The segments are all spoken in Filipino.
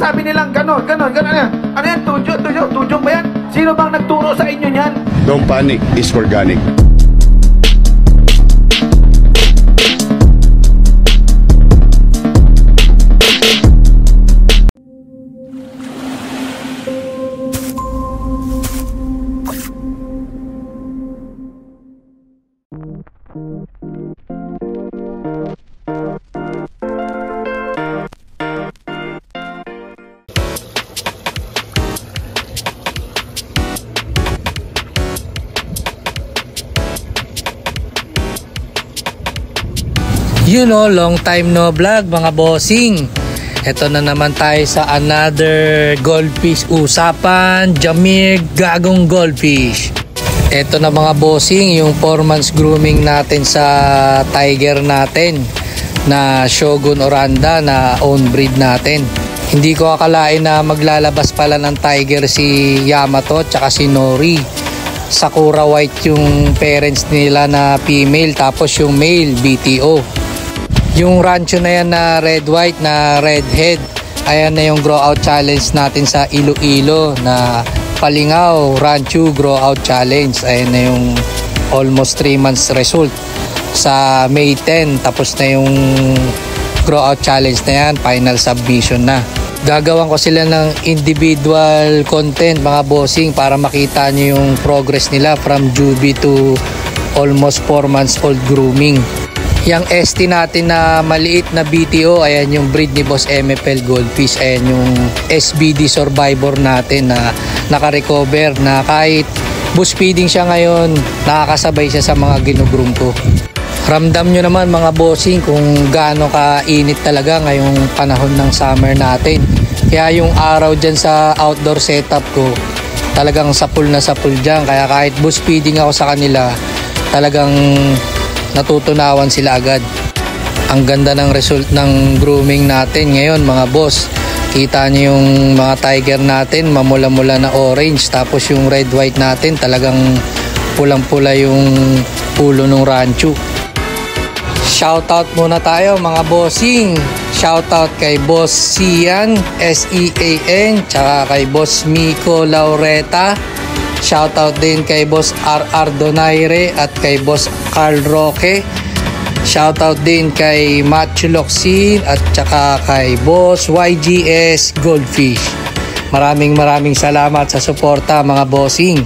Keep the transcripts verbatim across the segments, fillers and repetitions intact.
sinasabi nilang ganon, ganon, ganon yan? Ano yan? Tujo, tujo, tujo ba yan? Sino bang nagturo sa inyo yan? Don't panic, it's organic. You know, long time no vlog mga bossing. Ito na naman tayo sa another goldfish usapan. Jamir Gagong Goldfish. Ito na mga bossing, yung four months grooming natin sa tiger natin na Shogun Oranda na own breed natin. Hindi ko akalain na maglalabas pala ng tiger si Yamato tsaka si Nori. Sakura White yung parents nila na female, tapos yung male B T O. Yung rancho na yan na red white na red head, ayan na yung grow out challenge natin sa Iloilo na Palingaw Rancho Grow Out Challenge. Ayan na yung almost three months result sa May tenth. Tapos na yung grow out challenge na yan, final submission na. Gagawan ko sila ng individual content mga bossing para makita nyo yung progress nila from juvie to almost four months old grooming. Yung S T natin na maliit na B T O, ayan yung breed ni Boss M F L Goldfish. Ayan yung S B D survivor natin na naka-recover na kahit bush feeding siya ngayon, nakakasabay siya sa mga ginugroom ko. Ramdam nyo naman mga bossing kung gaano ka-init talaga ngayong panahon ng summer natin. Kaya yung araw dyan sa outdoor setup ko, talagang sapul na sapul dyan. Kaya kahit bush feeding ako sa kanila, talagang natutunawan sila agad. Ang ganda ng result ng grooming natin ngayon mga boss. Kita niyo yung mga tiger natin mamula-mula na orange, tapos yung red white natin talagang pulang-pula yung ulo ng rancho. Shoutout muna tayo mga bossing. Shoutout kay Boss Sian S E A N, tsaka kay Boss Miko Laureta. Shoutout din kay Boss R R Donaire at kay Boss Carl Roque. Shoutout din kay Matthew Locsin at saka kay Boss Y G S Goldfish. Maraming maraming salamat sa suporta mga bossing.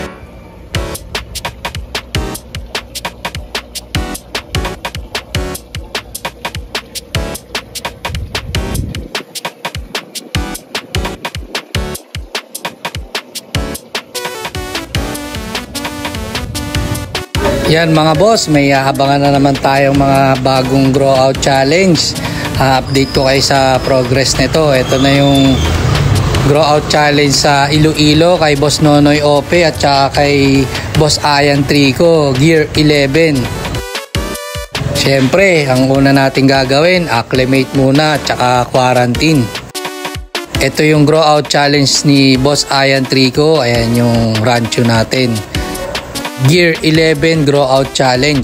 Yan mga boss, may habangan na naman tayong mga bagong grow out challenge. Ha-update ko kayo sa progress nito. Ito na yung grow out challenge sa Iloilo kay Boss Nonoy Ope at saka kay Boss Ayan Trico, Gear eleven. Siyempre, ang una natin gagawin, acclimate muna at saka quarantine. Ito yung grow out challenge ni Boss Ayan Trico. Ayan yung rancho natin. Gear eleven Grow Out Challenge.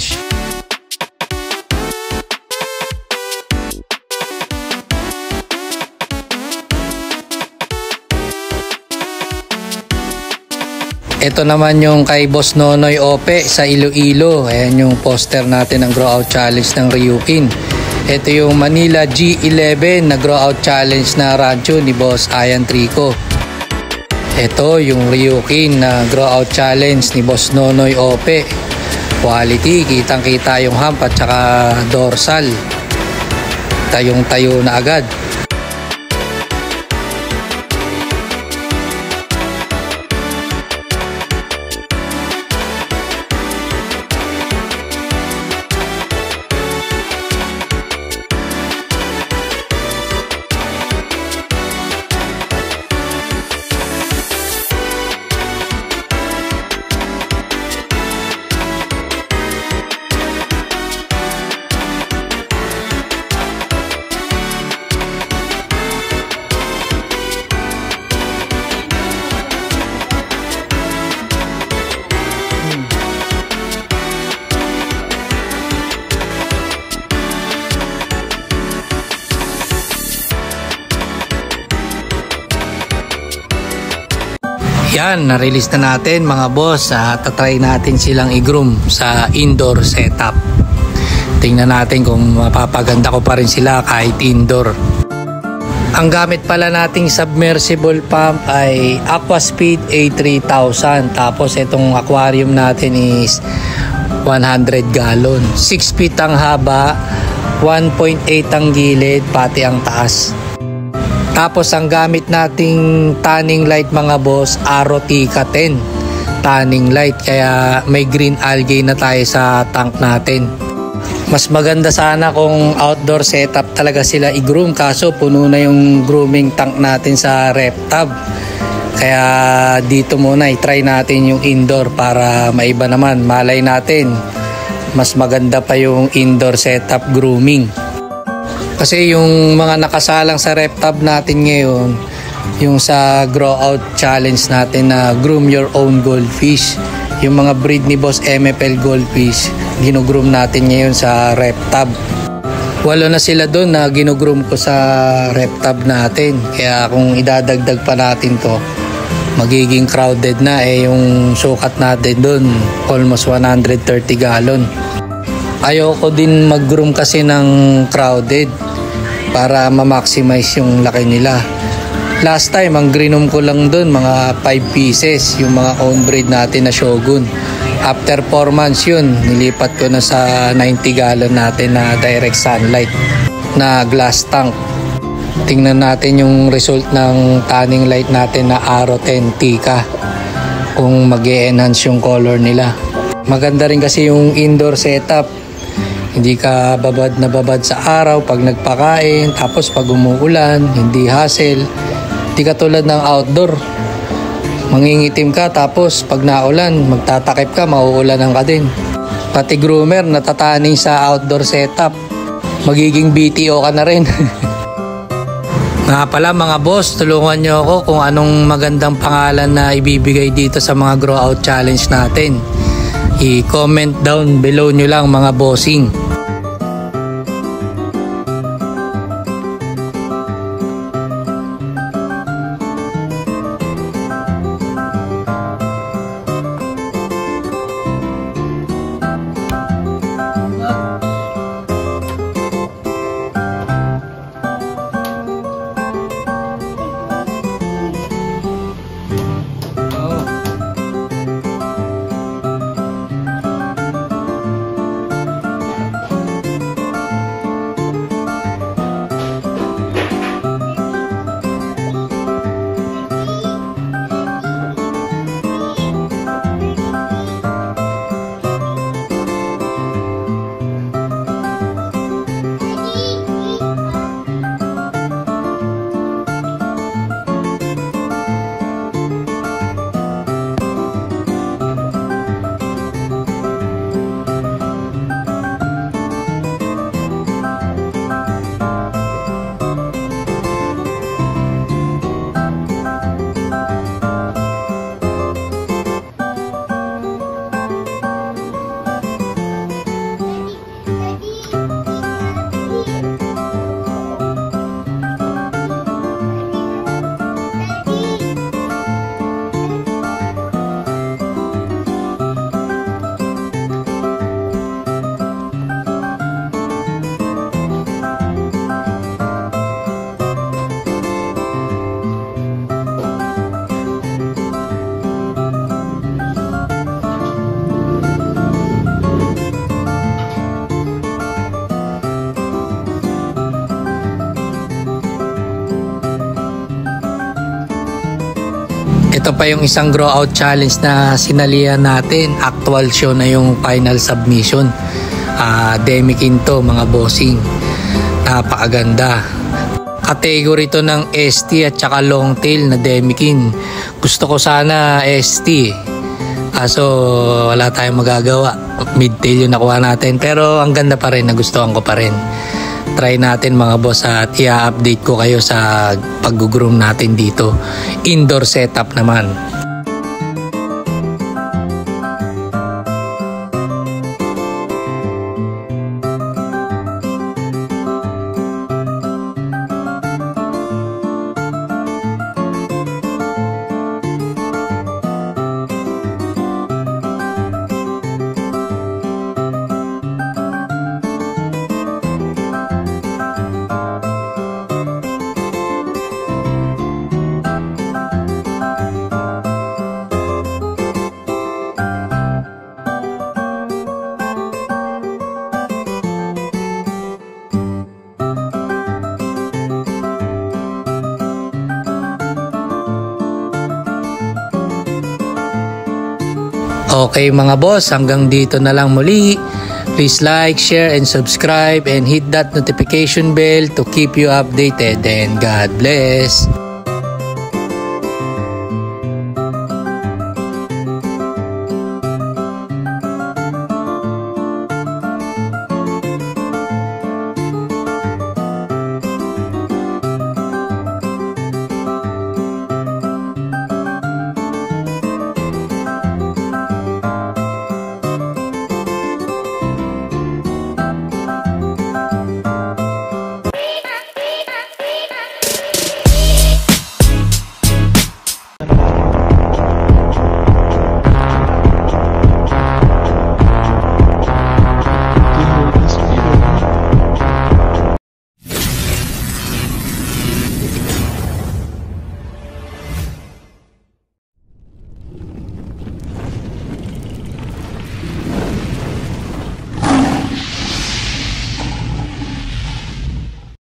Ito naman yung kay Boss Nonoy Ope sa Iloilo. Ayan yung poster natin ng Grow Out Challenge ng Ryukin. Ito yung Manila G eleven na Grow Out Challenge na rancho ni Boss Ayan Trico. Ito yung Ryukin na Grow Out Challenge ni Boss Nonoy Ope. Quality, kitang kita yung hump at saka dorsal. Tayong tayo na agad. Yan, na-release na natin mga boss. At tatry natin silang i-groom sa indoor setup. Tingnan natin kung mapapaganda ko pa rin sila kahit indoor. Ang gamit pala nating submersible pump ay Aquaspeed A three thousand. Tapos itong aquarium natin is one hundred gallon. six feet ang haba, one point eight ang gilid, pati ang taas. Tapos ang gamit nating tanning light mga boss, Arotica ten tanning light, kaya may green algae na tayo sa tank natin. Mas maganda sana kung outdoor setup talaga sila i-groom, kaso puno na yung grooming tank natin sa rep tub. Kaya dito muna i-try natin yung indoor para maiba naman. Malay natin mas maganda pa yung indoor setup grooming. Kasi yung mga nakasalang sa rep tub natin ngayon, yung sa grow out challenge natin na groom your own goldfish, yung mga breed ni Boss M F L goldfish, ginugroom natin ngayon sa rep tub. Walo na sila doon na ginugroom ko sa rep tub natin. Kaya kung idadagdag pa natin to, magiging crowded na. Eh yung sukat natin doon almost one hundred thirty gallon. Ayoko din mag-groom kasi ng crowded para ma-maximize yung laki nila. Last time ang grinom ko lang doon mga five pieces, yung mga own breed natin na Shogun. After four months yun, nilipat ko na sa ninety gallon natin na direct sunlight na glass tank. Tingnan natin yung result ng tanning light natin na Aro ten Tika, kung mag-e-enhance yung color nila. Maganda rin kasi yung indoor setup. Hindi ka babad na babad sa araw pag nagpakain, tapos pag umuulan, hindi hassle. Hindi ka tulad ng outdoor. Mangingitim ka, tapos pag naulan, magtatakip ka, mauulanan ka din. Pati groomer natataning sa outdoor setup. Magiging B T O ka na rin. Nga pala mga boss, tulungan nyo ako kung anong magandang pangalan na ibibigay dito sa mga grow out challenge natin. I-comment down below nyo lang mga bossing. Ito pa yung isang grow out challenge na sinalihan natin. Actual show na yung final submission. Uh, Demikin to mga bossing. Napakaganda. Category to ng S T at saka long tail na Demikin. Gusto ko sana S T. Kaso wala tayong magagawa. Mid tail yung nakuha natin. Pero ang ganda pa rin. Nagustuhan ko pa rin. Try natin mga boss at i-update ko kayo sa pag-groom natin dito. Indoor setup naman. Okay mga boss, hanggang dito na lang muli. Please like, share, and subscribe and hit that notification bell to keep you updated, and God bless.